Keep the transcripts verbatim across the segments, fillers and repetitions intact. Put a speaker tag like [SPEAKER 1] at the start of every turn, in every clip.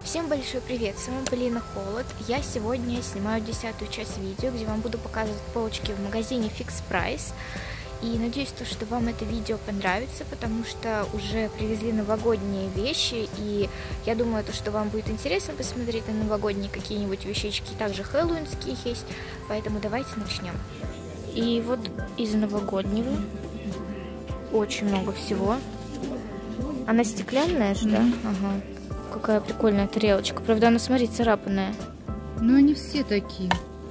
[SPEAKER 1] Всем большой привет, с вами Полина Холод. Я сегодня снимаю десятую часть видео, где вам буду показывать полочки в магазине Fix Price. И надеюсь, то, что вам это видео понравится, потому что уже привезли новогодние вещи. И я думаю, то, что вам будет интересно посмотреть на новогодние какие-нибудь вещички. Также хэллоуинские есть, поэтому давайте начнем. И вот из новогоднего очень много всего. Она стеклянная же, да? Ага. Какая прикольная тарелочка. Правда, она, смотри, царапанная.
[SPEAKER 2] Но они все такие.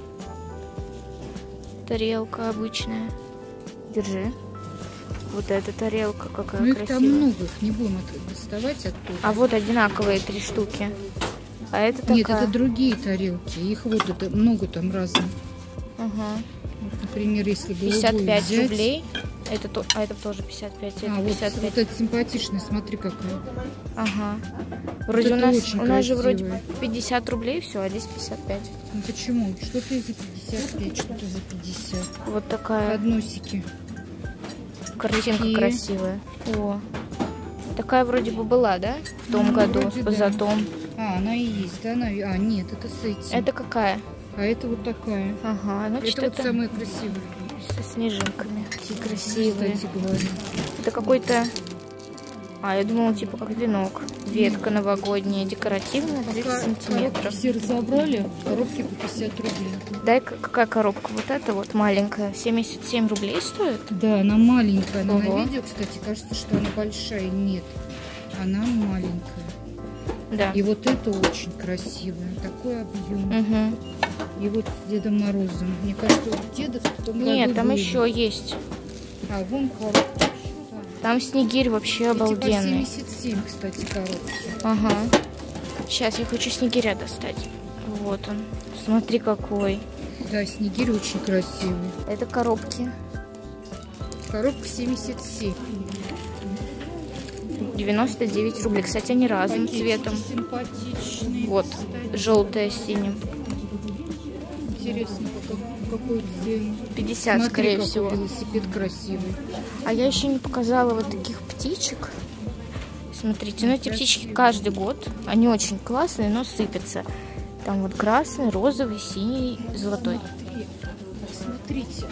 [SPEAKER 1] Тарелка обычная. Держи. Вот эта тарелка какая
[SPEAKER 2] ну, их
[SPEAKER 1] красивая.
[SPEAKER 2] Там много, их не будем доставать оттуда.
[SPEAKER 1] А вот одинаковые три штуки. А это такая...
[SPEAKER 2] Нет, это другие тарелки. Их вот это много там разных.
[SPEAKER 1] Ага.
[SPEAKER 2] Вот, например, если бы
[SPEAKER 1] пятьдесят пять
[SPEAKER 2] взять...
[SPEAKER 1] рублей. Это то... А это тоже пятьдесят пять. Это
[SPEAKER 2] а,
[SPEAKER 1] пятьдесят пять.
[SPEAKER 2] Вот, вот это симпатичная, смотри какая.
[SPEAKER 1] Ага. Вроде
[SPEAKER 2] вот
[SPEAKER 1] у нас,
[SPEAKER 2] очень
[SPEAKER 1] у нас же
[SPEAKER 2] красивая.
[SPEAKER 1] вроде пятьдесят рублей все, а здесь пятьдесят пять.
[SPEAKER 2] Ну почему? Что-то за пятьдесят пять, что-то за пятьдесят.
[SPEAKER 1] Вот такая.
[SPEAKER 2] Подносики.
[SPEAKER 1] Картинка
[SPEAKER 2] такие.
[SPEAKER 1] Красивая. О. Такая вроде бы была, да? В том ну, году,
[SPEAKER 2] вроде,
[SPEAKER 1] позатом.
[SPEAKER 2] Да. А, она и есть, да? Она... А, нет, это с этим.
[SPEAKER 1] Это какая?
[SPEAKER 2] А это вот такая.
[SPEAKER 1] Ага, ну
[SPEAKER 2] это вот самая красивая.
[SPEAKER 1] Со снежинками. Такие красивые.
[SPEAKER 2] Кстати говоря.
[SPEAKER 1] Это какой-то... А, я думала, типа как венок. Ветка новогодняя, декоративная, тридцать сантиметров.
[SPEAKER 2] Все разобрали, коробки по пятьдесят рублей.
[SPEAKER 1] Дай, какая коробка? Вот эта вот маленькая. семьдесят семь рублей стоит?
[SPEAKER 2] Да, она маленькая. Она
[SPEAKER 1] Ого.
[SPEAKER 2] на видео, кстати, кажется, что она большая. Нет, она маленькая.
[SPEAKER 1] Да.
[SPEAKER 2] И вот это очень красивое. Такой объем.
[SPEAKER 1] Угу.
[SPEAKER 2] И вот с Дедом Морозом. Мне кажется, вот Деда в том
[SPEAKER 1] Нет,
[SPEAKER 2] году
[SPEAKER 1] там
[SPEAKER 2] были.
[SPEAKER 1] еще есть.
[SPEAKER 2] А, вон коробка.
[SPEAKER 1] Там снегирь вообще
[SPEAKER 2] эти
[SPEAKER 1] обалденный.
[SPEAKER 2] по семьдесят семь, кстати, коробки.
[SPEAKER 1] Ага. Сейчас я хочу снегиря достать. Вот он. Смотри какой.
[SPEAKER 2] Да, снегирь очень красивый.
[SPEAKER 1] Это коробки.
[SPEAKER 2] Коробка семьдесят семь.
[SPEAKER 1] девяносто девять рублей. Кстати, они разным
[SPEAKER 2] Пакетики
[SPEAKER 1] цветом.
[SPEAKER 2] Симпатичные.
[SPEAKER 1] Вот. Желтая с синим.
[SPEAKER 2] Интересно, какой цвет.
[SPEAKER 1] пятьдесят,
[SPEAKER 2] Смотри,
[SPEAKER 1] скорее
[SPEAKER 2] какой
[SPEAKER 1] всего.
[SPEAKER 2] велосипед красивый.
[SPEAKER 1] А я еще не показала вот таких птичек. Смотрите, ну эти
[SPEAKER 2] красивые.
[SPEAKER 1] птички каждый год. Они очень классные, но сыпятся. Там вот красный, розовый, синий, золотой.
[SPEAKER 2] Смотри. Смотрите.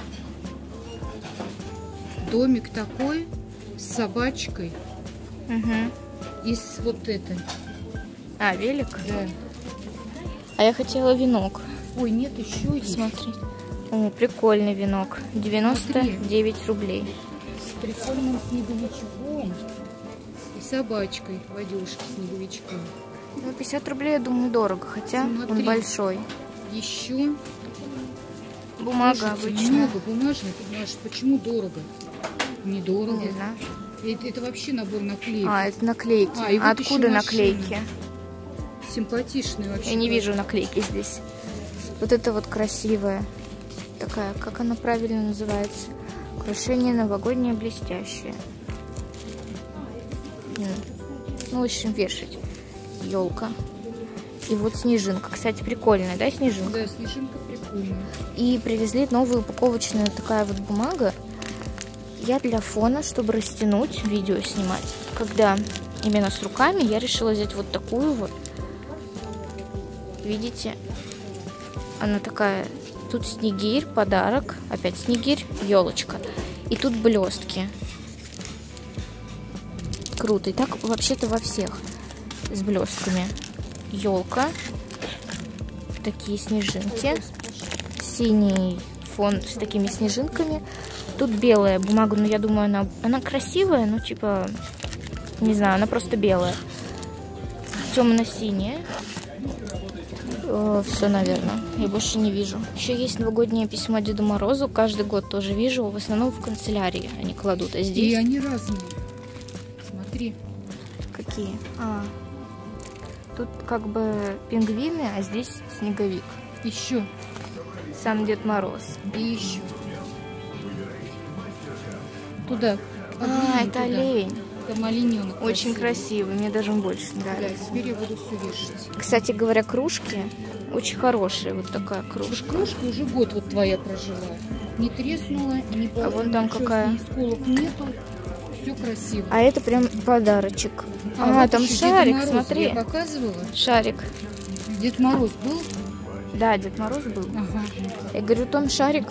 [SPEAKER 2] Домик такой с собачкой.
[SPEAKER 1] Угу.
[SPEAKER 2] И с вот этой.
[SPEAKER 1] А, велик?
[SPEAKER 2] Да.
[SPEAKER 1] А я хотела венок.
[SPEAKER 2] Ой, нет, еще есть.
[SPEAKER 1] Смотри. О, прикольный венок. девяносто девять рублей.
[SPEAKER 2] С прикольным снеговичком. И собачкой, водежки снеговичком.
[SPEAKER 1] Ну, пятьдесят рублей, я думаю, дорого. Хотя
[SPEAKER 2] Смотри.
[SPEAKER 1] он большой.
[SPEAKER 2] Еще.
[SPEAKER 1] Бумага
[SPEAKER 2] Слушайте,
[SPEAKER 1] обычная.
[SPEAKER 2] много бумажных. Бумажек. Почему дорого? Недорого.
[SPEAKER 1] Не знаю.
[SPEAKER 2] Это, это вообще набор наклеек.
[SPEAKER 1] А, это наклейки.
[SPEAKER 2] А, и вот
[SPEAKER 1] а откуда
[SPEAKER 2] еще
[SPEAKER 1] наклейки?
[SPEAKER 2] Симпатичные вообще.
[SPEAKER 1] Я не вижу наклейки здесь. Вот это вот красивая. Такая, как она правильно называется? Украшение новогоднее блестящее. Ну, в общем, вешать. Елка. И вот снежинка. Кстати, прикольная, да, снежинка?
[SPEAKER 2] Да, снежинка прикольная.
[SPEAKER 1] И привезли новую упаковочную такая вот бумага. Я для фона, чтобы растянуть, видео снимать. Когда именно с руками, я решила взять вот такую вот. Видите? Она такая... Тут снегирь, подарок. Опять снегирь, елочка. И тут блестки. Круто. И так вообще-то во всех. С блестками. Елка. Такие снежинки. Синий фон с такими снежинками. Тут белая бумага, но я думаю, она, она красивая, но типа, не знаю, она просто белая. Темно-синяя. Все, наверное. Я больше не вижу. Еще есть новогоднее письмо Деду Морозу. Каждый год тоже вижу. В основном в канцелярии они кладут. А здесь...
[SPEAKER 2] И они разные. Смотри.
[SPEAKER 1] Какие? А, тут как бы пингвины, а здесь снеговик.
[SPEAKER 2] Еще.
[SPEAKER 1] Сам Дед Мороз.
[SPEAKER 2] И еще. Туда.
[SPEAKER 1] А, это
[SPEAKER 2] туда.
[SPEAKER 1] олень.
[SPEAKER 2] Там олененок.
[SPEAKER 1] Очень
[SPEAKER 2] красивый.
[SPEAKER 1] красивый. Мне даже он больше
[SPEAKER 2] Да,
[SPEAKER 1] нравится.
[SPEAKER 2] теперь я буду все вешать.
[SPEAKER 1] Кстати говоря, кружки очень хорошие. Вот такая кружка.
[SPEAKER 2] Кружка уже год вот твоя прожила. Не треснула, не
[SPEAKER 1] А вон там какая?
[SPEAKER 2] Сколок нету. все красиво.
[SPEAKER 1] А это прям подарочек. А,
[SPEAKER 2] А, вот
[SPEAKER 1] там
[SPEAKER 2] еще
[SPEAKER 1] шарик,
[SPEAKER 2] Дед Мороз.
[SPEAKER 1] смотри.
[SPEAKER 2] Я показывала.
[SPEAKER 1] Шарик.
[SPEAKER 2] Дед Мороз был?
[SPEAKER 1] Да, Дед Мороз был.
[SPEAKER 2] Ага.
[SPEAKER 1] Я говорю, там шарик.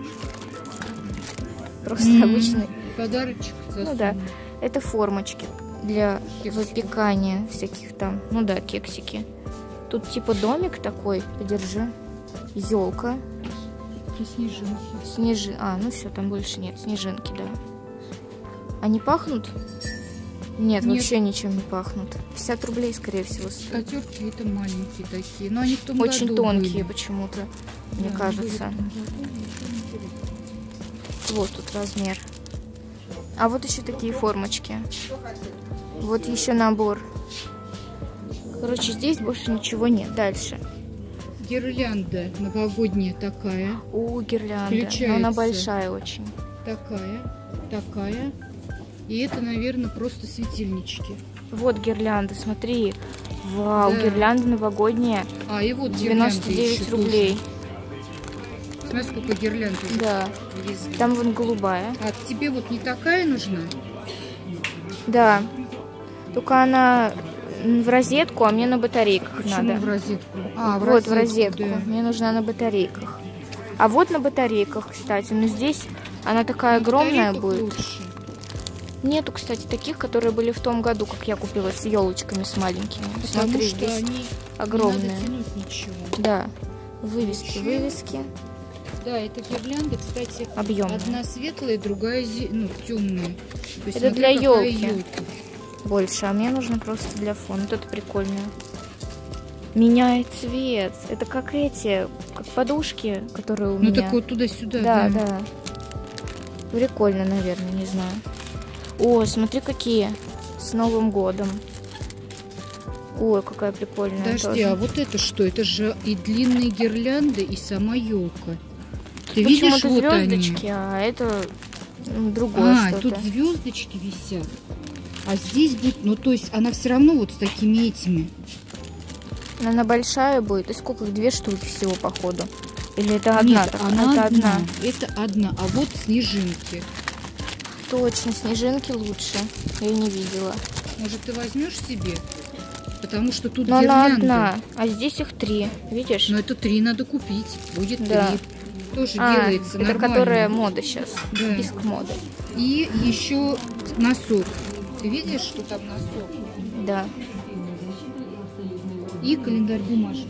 [SPEAKER 1] Просто
[SPEAKER 2] М,
[SPEAKER 1] обычный.
[SPEAKER 2] Подарочек. за
[SPEAKER 1] Ну да.
[SPEAKER 2] сумму.
[SPEAKER 1] Это формочки для
[SPEAKER 2] Кексики.
[SPEAKER 1] выпекания всяких там. Ну да, кексики. Тут типа домик такой. Подержи. Елка.
[SPEAKER 2] И снежинки.
[SPEAKER 1] Снежи. А, ну все, там больше нет. Снежинки, да. Они пахнут? Нет,
[SPEAKER 2] Нет.
[SPEAKER 1] вообще ничем не пахнут. пятьдесят рублей, скорее всего, стоят.
[SPEAKER 2] Скатерки это маленькие такие. Но они в том
[SPEAKER 1] Очень
[SPEAKER 2] году
[SPEAKER 1] тонкие
[SPEAKER 2] были.
[SPEAKER 1] почему-то, мне
[SPEAKER 2] Да,
[SPEAKER 1] кажется.
[SPEAKER 2] были в том году, ничего интересного.
[SPEAKER 1] Вот тут размер. А вот еще такие формочки. Вот еще набор. Короче, здесь больше ничего нет. Дальше.
[SPEAKER 2] Гирлянда новогодняя такая.
[SPEAKER 1] О, гирлянда. Но
[SPEAKER 2] Включается.
[SPEAKER 1] она большая очень.
[SPEAKER 2] Такая. Такая. И это, наверное, просто светильнички.
[SPEAKER 1] Вот гирлянда, смотри. Вау,
[SPEAKER 2] Да.
[SPEAKER 1] гирлянда новогодняя.
[SPEAKER 2] А, и вот
[SPEAKER 1] девяносто девять
[SPEAKER 2] еще
[SPEAKER 1] рублей.
[SPEAKER 2] тоже. Смотри, сколько гирлянд уже
[SPEAKER 1] Да.
[SPEAKER 2] привезли.
[SPEAKER 1] Там вон голубая.
[SPEAKER 2] А тебе вот не такая нужна?
[SPEAKER 1] Да. Только она в розетку, а мне на батарейках
[SPEAKER 2] Почему
[SPEAKER 1] надо.
[SPEAKER 2] в розетку? А, в
[SPEAKER 1] Вот
[SPEAKER 2] розетку,
[SPEAKER 1] в розетку.
[SPEAKER 2] да.
[SPEAKER 1] Мне нужна на батарейках. А вот на батарейках, кстати. Но здесь она такая
[SPEAKER 2] На
[SPEAKER 1] огромная
[SPEAKER 2] батарейках
[SPEAKER 1] будет.
[SPEAKER 2] лучше.
[SPEAKER 1] Нету, кстати, таких, которые были в том году, как я купила с елочками с маленькими.
[SPEAKER 2] Потому
[SPEAKER 1] Смотри,
[SPEAKER 2] что
[SPEAKER 1] здесь
[SPEAKER 2] они
[SPEAKER 1] огромные.
[SPEAKER 2] не надо тянуть ничего.
[SPEAKER 1] Да. Вывески,
[SPEAKER 2] Еще.
[SPEAKER 1] вывески.
[SPEAKER 2] Да, это гирлянда, кстати,
[SPEAKER 1] Объемные.
[SPEAKER 2] одна светлая, другая зе- ну, темная. То есть
[SPEAKER 1] Это
[SPEAKER 2] смотри,
[SPEAKER 1] для
[SPEAKER 2] какая
[SPEAKER 1] ёлки.
[SPEAKER 2] ёлка.
[SPEAKER 1] Больше, а мне нужно просто для фона. Вот это прикольно. Меняет цвет. Это как эти, как подушки, которые у
[SPEAKER 2] Ну
[SPEAKER 1] меня.
[SPEAKER 2] так вот туда-сюда.
[SPEAKER 1] Да,
[SPEAKER 2] Да,
[SPEAKER 1] да. Прикольно, наверное, не знаю. О, смотри, какие. С Новым годом. Ой, какая прикольная.
[SPEAKER 2] Подожди,
[SPEAKER 1] тоже.
[SPEAKER 2] а вот это что? Это же и длинные гирлянды, и сама елка. Ты
[SPEAKER 1] Почему-то
[SPEAKER 2] видишь, вот
[SPEAKER 1] звездочки,
[SPEAKER 2] они.
[SPEAKER 1] а это м, другое
[SPEAKER 2] А,
[SPEAKER 1] что-то.
[SPEAKER 2] тут звездочки висят. А здесь будет, ну то есть она все равно вот с такими этими.
[SPEAKER 1] Она большая будет. И сколько их? Две штуки всего, походу. Или это одна?
[SPEAKER 2] Нет,
[SPEAKER 1] так-
[SPEAKER 2] она
[SPEAKER 1] это
[SPEAKER 2] одна.
[SPEAKER 1] одна.
[SPEAKER 2] Это одна. А вот снежинки.
[SPEAKER 1] Точно, снежинки лучше. Я не видела.
[SPEAKER 2] Может, ты возьмешь себе? Потому что тут
[SPEAKER 1] Но она
[SPEAKER 2] гирлянда.
[SPEAKER 1] одна, а здесь их три. Видишь?
[SPEAKER 2] Но это три надо купить. Будет
[SPEAKER 1] Да.
[SPEAKER 2] три. Тоже
[SPEAKER 1] А,
[SPEAKER 2] делается
[SPEAKER 1] это
[SPEAKER 2] нормально.
[SPEAKER 1] которая мода сейчас.
[SPEAKER 2] Да.
[SPEAKER 1] Писк моды.
[SPEAKER 2] И еще носок. Ты видишь, что там носок?
[SPEAKER 1] Да.
[SPEAKER 2] И календарь бумажный.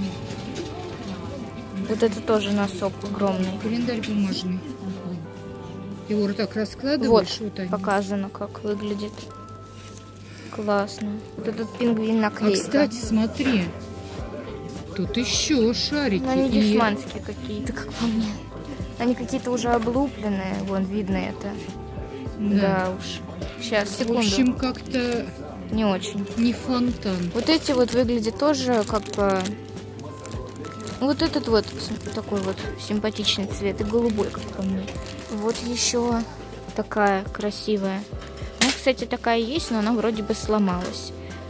[SPEAKER 1] Вот это тоже носок огромный.
[SPEAKER 2] Календарь бумажный. Его вот так
[SPEAKER 1] Вот,
[SPEAKER 2] раскладываешь. Вот, они.
[SPEAKER 1] показано, как выглядит. Классно. Вот этот пингвин
[SPEAKER 2] А,
[SPEAKER 1] наклейка.
[SPEAKER 2] кстати, смотри. Тут еще шарики.
[SPEAKER 1] Но они
[SPEAKER 2] И-
[SPEAKER 1] дешманские какие-то, как по мне. Они какие-то уже облупленные. Вон, видно это. Да,
[SPEAKER 2] Да.
[SPEAKER 1] уж. Сейчас,
[SPEAKER 2] В
[SPEAKER 1] секунду.
[SPEAKER 2] общем, как-то
[SPEAKER 1] Не очень.
[SPEAKER 2] не фонтан.
[SPEAKER 1] Вот эти вот выглядят тоже как бы... Вот этот вот с- такой вот симпатичный цвет и голубой, как по мне. Вот еще такая красивая. Ну, кстати, такая есть, но она вроде бы сломалась.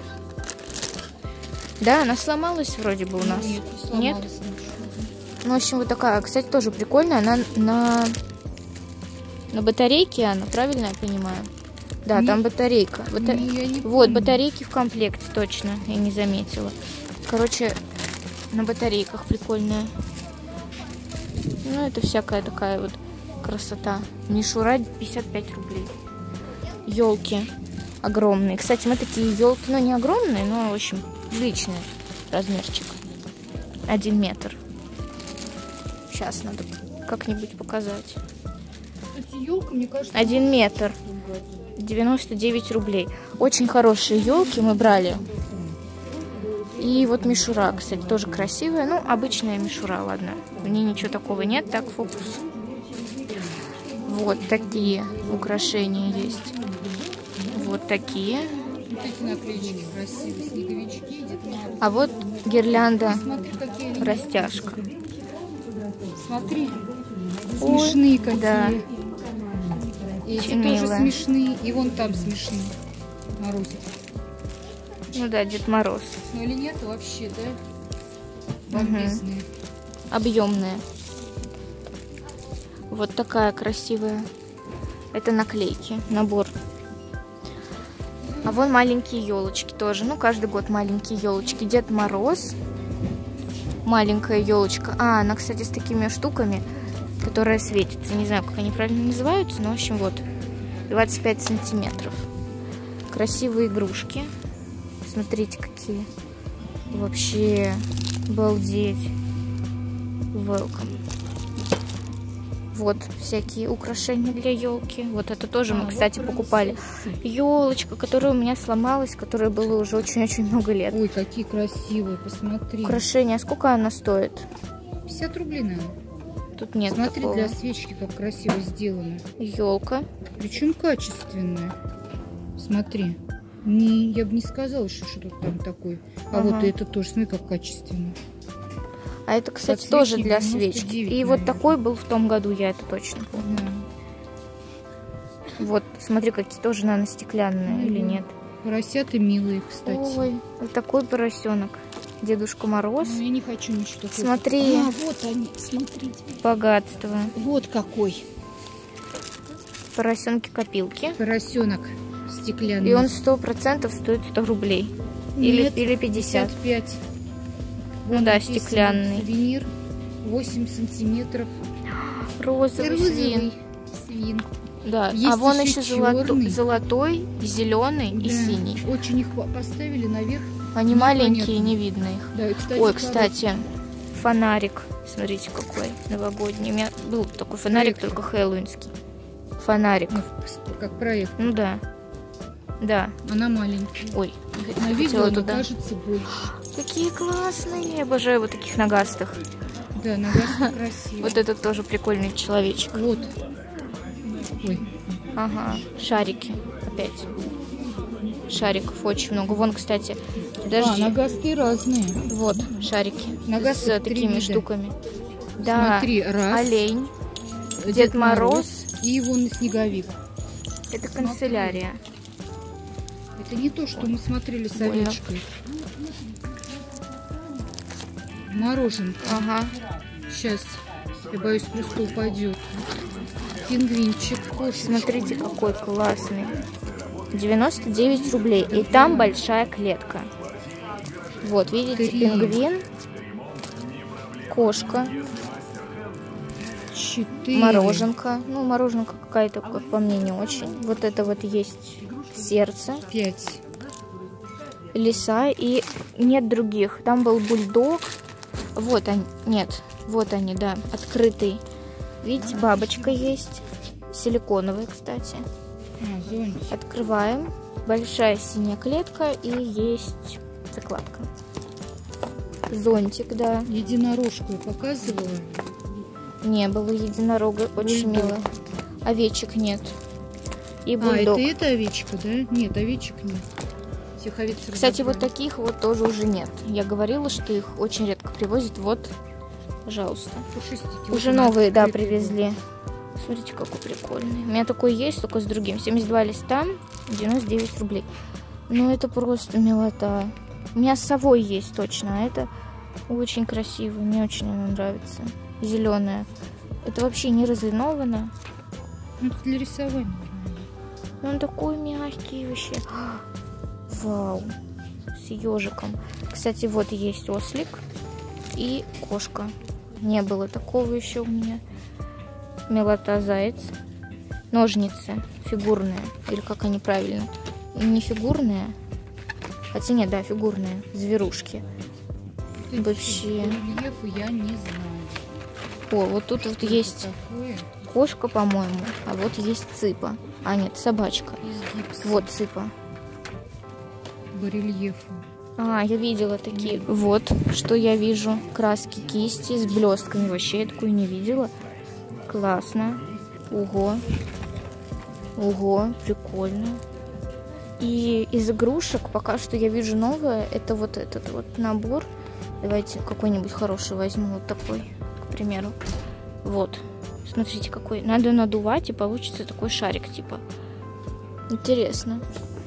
[SPEAKER 1] Да, она сломалась вроде бы у нас.
[SPEAKER 2] Нет, не
[SPEAKER 1] Нет?
[SPEAKER 2] сломалось ничего.
[SPEAKER 1] Ну, в общем, вот такая. Кстати, тоже прикольная. Она на, на батарейке, она, правильно я понимаю? Да,
[SPEAKER 2] Нет.
[SPEAKER 1] там батарейка. Бата-
[SPEAKER 2] Ну, я не
[SPEAKER 1] Вот,
[SPEAKER 2] помню.
[SPEAKER 1] батарейки в комплекте, точно. Я не заметила. Короче, на батарейках прикольная. Ну, это всякая такая вот красота. Мишура пятьдесят пять рублей. Елки огромные. Кстати, мы такие елки, ну, не огромные, но, в общем, приличный размерчик. Один метр. Сейчас надо как-нибудь показать.
[SPEAKER 2] Кстати, елка, мне кажется,
[SPEAKER 1] Один метр. девяносто девять рублей. Очень хорошие елки мы брали. И вот мишура, кстати, тоже красивая. Ну, обычная мишура, ладно. В ней ничего такого нет. Так, фокус. Вот такие украшения есть. Вот такие.
[SPEAKER 2] вот эти наклеечки красивые, снеговички, Дед Мороз.
[SPEAKER 1] А вот гирлянда
[SPEAKER 2] Смотри, какие они.
[SPEAKER 1] растяжка.
[SPEAKER 2] Смотри,
[SPEAKER 1] Ой,
[SPEAKER 2] смешные какие.
[SPEAKER 1] да.
[SPEAKER 2] И эти
[SPEAKER 1] Очень
[SPEAKER 2] тоже
[SPEAKER 1] милые.
[SPEAKER 2] смешные. И вон там смешные. Морозик.
[SPEAKER 1] Ну да, Дед Мороз.
[SPEAKER 2] Ну или нет вообще, да?
[SPEAKER 1] Мгм.
[SPEAKER 2] Бомбезные.
[SPEAKER 1] Объемная. Вот такая красивая. Это наклейки. Набор А вон маленькие елочки тоже. Ну, каждый год маленькие елочки. Дед Мороз. Маленькая елочка. А, она, кстати, с такими штуками, которая светится. Не знаю, как они правильно называются, но, в общем, вот. двадцать пять сантиметров. Красивые игрушки. Смотрите, какие. Вообще, обалдеть. Welcome. Вот всякие украшения для елки. Вот это тоже мы, кстати, покупали. Елочка, которая у меня сломалась, которая была уже очень-очень много лет.
[SPEAKER 2] Ой, какие красивые, посмотри.
[SPEAKER 1] Украшения, а сколько она стоит?
[SPEAKER 2] пятьдесят рублей, наверное.
[SPEAKER 1] Тут нет
[SPEAKER 2] Смотри,
[SPEAKER 1] такого.
[SPEAKER 2] для свечки как красиво сделано.
[SPEAKER 1] Елка.
[SPEAKER 2] Причем качественная. Смотри. Не, я бы не сказала, что что-то там такое. А ага. Вот это тоже, смотри, как качественно.
[SPEAKER 1] А это, кстати, тоже для свечки. И наверное. Вот такой был в том году, я это точно помню. Да. Вот, смотри, какие тоже, наверное, стеклянные, ну, или нет.
[SPEAKER 2] Поросята милые, кстати.
[SPEAKER 1] Ой, вот такой поросенок. Дедушка Мороз.
[SPEAKER 2] Ну, я не хочу ничего такого.
[SPEAKER 1] Смотри.
[SPEAKER 2] А, вот они, смотрите.
[SPEAKER 1] Богатство.
[SPEAKER 2] Вот какой.
[SPEAKER 1] Поросенки-копилки.
[SPEAKER 2] Поросенок стеклянный.
[SPEAKER 1] И он сто процентов стоит сто рублей. Или,
[SPEAKER 2] Нет,
[SPEAKER 1] или пятьдесят.
[SPEAKER 2] пятьдесят пять.
[SPEAKER 1] Ну да, стеклянный.
[SPEAKER 2] Сувенир восемь сантиметров.
[SPEAKER 1] Розовый, Розовый свин.
[SPEAKER 2] свин.
[SPEAKER 1] Да.
[SPEAKER 2] Есть
[SPEAKER 1] а вон
[SPEAKER 2] еще,
[SPEAKER 1] еще золотой, золотой, зеленый да. и синий.
[SPEAKER 2] Очень их поставили наверх.
[SPEAKER 1] Они маленькие, не видно их.
[SPEAKER 2] Да, и, кстати,
[SPEAKER 1] ой, кстати, фонарик. Смотрите, какой новогодний. У меня был такой фонарик, проект. Только хэллоуинский. Фонарик.
[SPEAKER 2] Ну, как проект.
[SPEAKER 1] Ну да. Да.
[SPEAKER 2] Она маленькая.
[SPEAKER 1] Ой,
[SPEAKER 2] на видео туда. Кажется больше.
[SPEAKER 1] Какие классные. Я обожаю вот таких нагастых.
[SPEAKER 2] Да, нагастых красивые.
[SPEAKER 1] Вот этот тоже прикольный человечек.
[SPEAKER 2] Вот. Ой.
[SPEAKER 1] Ага, шарики опять. Шариков очень много. Вон, кстати, даже...
[SPEAKER 2] А, нагасты разные.
[SPEAKER 1] Вот, шарики
[SPEAKER 2] нагасты
[SPEAKER 1] с такими
[SPEAKER 2] вида.
[SPEAKER 1] Штуками. Да,
[SPEAKER 2] смотри, раз.
[SPEAKER 1] Олень,
[SPEAKER 2] Дед,
[SPEAKER 1] Дед Мороз.
[SPEAKER 2] Мороз. И вон снеговик.
[SPEAKER 1] Это канцелярия.
[SPEAKER 2] Это не то, что мы смотрели с овечкой. Мороженка.
[SPEAKER 1] Ага.
[SPEAKER 2] Сейчас. Я боюсь, просто упадет. Пингвинчик. Кошечка.
[SPEAKER 1] Смотрите, какой классный. девяносто девять рублей. И там большая клетка. Вот, видите, Три. Пингвин. Кошка.
[SPEAKER 2] Четыре.
[SPEAKER 1] Мороженка. Ну, мороженка какая-то, как по мне, не очень. Вот это вот есть сердце.
[SPEAKER 2] Пять.
[SPEAKER 1] Лиса. И нет других. Там был бульдог. Вот они. Нет. Вот они, да. Открытый. Видите, бабочка есть. Силиконовая, кстати.
[SPEAKER 2] А, зонтик.
[SPEAKER 1] Открываем. Большая синяя клетка. И есть закладка. Зонтик, да.
[SPEAKER 2] Единорожку я показывала.
[SPEAKER 1] Не было единорога. Очень
[SPEAKER 2] бульдог.
[SPEAKER 1] мило. Овечек нет. И бульдог.
[SPEAKER 2] А, это, это овечка, да? Нет, овечек нет. Всех овец
[SPEAKER 1] Кстати,
[SPEAKER 2] разобрали.
[SPEAKER 1] вот таких вот тоже уже нет. Я говорила, что их очень редко привозят. Вот, пожалуйста.
[SPEAKER 2] Пушистики.
[SPEAKER 1] Уже
[SPEAKER 2] вот
[SPEAKER 1] новые, да, привезли. Смотрите, какой прикольный. У меня такой есть, только с другим. семьдесят два листа, девяносто девять рублей. Ну, это просто милота. У меня с совой есть точно, а это очень красиво. Мне очень она нравится. Зеленая. Это вообще не разлиновано.
[SPEAKER 2] Ну, это для рисования.
[SPEAKER 1] Он такой мягкий вообще. Вау. С ежиком. Кстати, вот есть ослик и кошка. Не было такого еще у меня. Милота, заяц. Ножницы фигурные. Или как они правильно? Не фигурные. Хотя нет, да, фигурные. Зверушки.
[SPEAKER 2] Это
[SPEAKER 1] вообще.
[SPEAKER 2] Рельефы я не знаю.
[SPEAKER 1] О, вот тут вот есть
[SPEAKER 2] такое?
[SPEAKER 1] Кошка, по-моему. А вот есть цыпа. А, нет, собачка. Вот цыпа.
[SPEAKER 2] Барельефы.
[SPEAKER 1] А, я видела такие. Вот, что я вижу. Краски кисти с блестками. Вообще я такую не видела. Классно. Ого. Ого, прикольно. И из игрушек пока что я вижу новое. Это вот этот вот набор. Давайте какой-нибудь хороший возьму. Вот такой, к примеру. Вот. Смотрите, какой. Надо надувать, и получится такой шарик, типа. Интересно.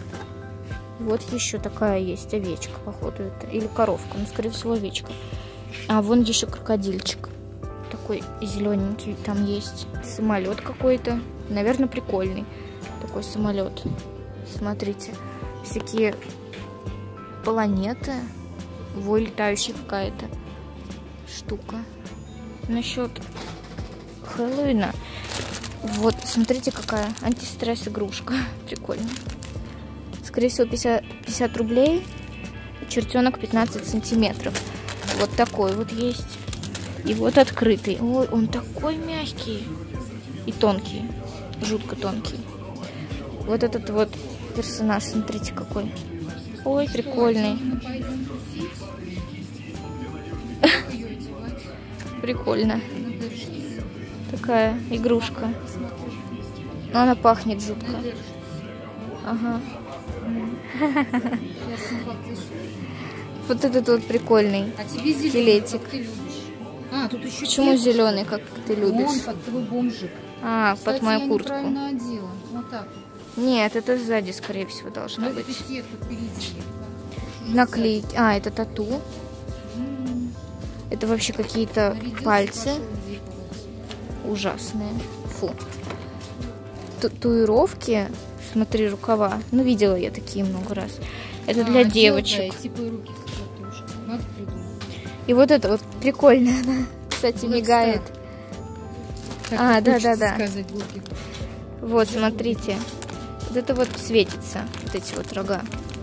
[SPEAKER 1] Вот еще такая есть овечка, походу это. Или коровка, ну, скорее всего, овечка. А вон еще крокодильчик. Такой зелененький там есть. Самолет какой-то. Наверное, прикольный. Такой самолет. Смотрите. всякие планеты. Во, летающая какая-то штука. Насчет Хэллоуина. Вот, смотрите, какая антистресс игрушка. Прикольно. Скорее всего, пятьдесят, пятьдесят рублей. Чертенок пятнадцать сантиметров. Вот такой вот есть. И вот открытый. Ой, он такой мягкий. И тонкий. Жутко тонкий. Вот этот вот персонаж, смотрите, какой. Ой, что, прикольный. Прикольно. Такая игрушка. Но она пахнет жутко. Ага. Вот этот вот прикольный.
[SPEAKER 2] А тебе
[SPEAKER 1] скелетик.
[SPEAKER 2] А, тут еще
[SPEAKER 1] почему текст? Зеленый, как ты любишь?
[SPEAKER 2] Он под твой бомжик.
[SPEAKER 1] А, кстати, под мою
[SPEAKER 2] я
[SPEAKER 1] куртку.
[SPEAKER 2] Неправильно одела. Вот так.
[SPEAKER 1] Нет, это сзади, скорее всего, должно
[SPEAKER 2] это
[SPEAKER 1] быть.
[SPEAKER 2] впереди.
[SPEAKER 1] Наклейки. А, это тату. Mm. Это вообще какие-то пальцы. Ужасные. Фу. Татуировки. Смотри, рукава. Ну, видела я такие много раз. Это а, для девочек. Да,
[SPEAKER 2] типа руки надо придумать.
[SPEAKER 1] И вот это вот прикольно. Она, кстати, вот мигает. А, да-да-да. Вот, смотрите. Вот это вот светится. Вот эти вот рога.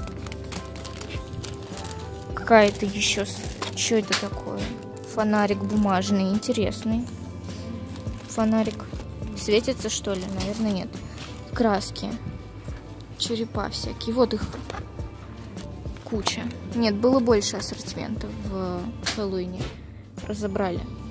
[SPEAKER 1] Какая-то еще... Что это такое? Фонарик бумажный. Интересный. Фонарик. Светится, что ли? Наверное, нет. Краски. Черепа всякие. Вот их куча. Нет, было больше ассортимента в Хэллоуине. Разобрали.